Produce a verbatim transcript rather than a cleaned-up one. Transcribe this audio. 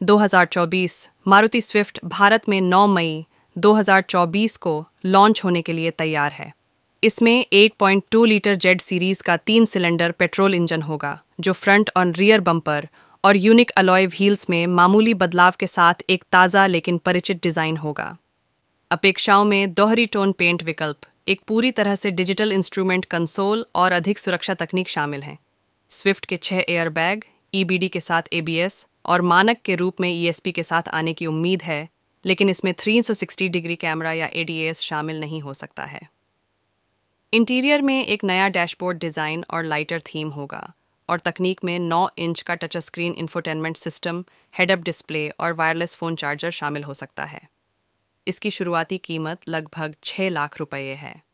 दो हज़ार चौबीस मारुति स्विफ्ट भारत में नौ मई दो हज़ार चौबीस को लॉन्च होने के लिए तैयार है। इसमें आठ पॉइंट दो लीटर जेड सीरीज का तीन सिलेंडर पेट्रोल इंजन होगा, जो फ्रंट और रियर बम्पर और यूनिक अलॉय व्हील्स में मामूली बदलाव के साथ एक ताज़ा लेकिन परिचित डिज़ाइन होगा। अपेक्षाओं में दोहरी टोन पेंट विकल्प, एक पूरी तरह से डिजिटल इंस्ट्रूमेंट कंसोल और अधिक सुरक्षा तकनीक शामिल हैं। स्विफ्ट के छह एयरबैग, ई बी डी के साथ ए बी एस और मानक के रूप में ई एस पी के साथ आने की उम्मीद है, लेकिन इसमें तीन सौ साठ डिग्री कैमरा या ए डी ए एस शामिल नहीं हो सकता है। इंटीरियर में एक नया डैशबोर्ड डिज़ाइन और लाइटर थीम होगा और तकनीक में नौ इंच का touch screen infotainment system, head up display और वायरलेस फ़ोन चार्जर शामिल हो सकता है। इसकी शुरुआती कीमत लगभग छह लाख रुपये है।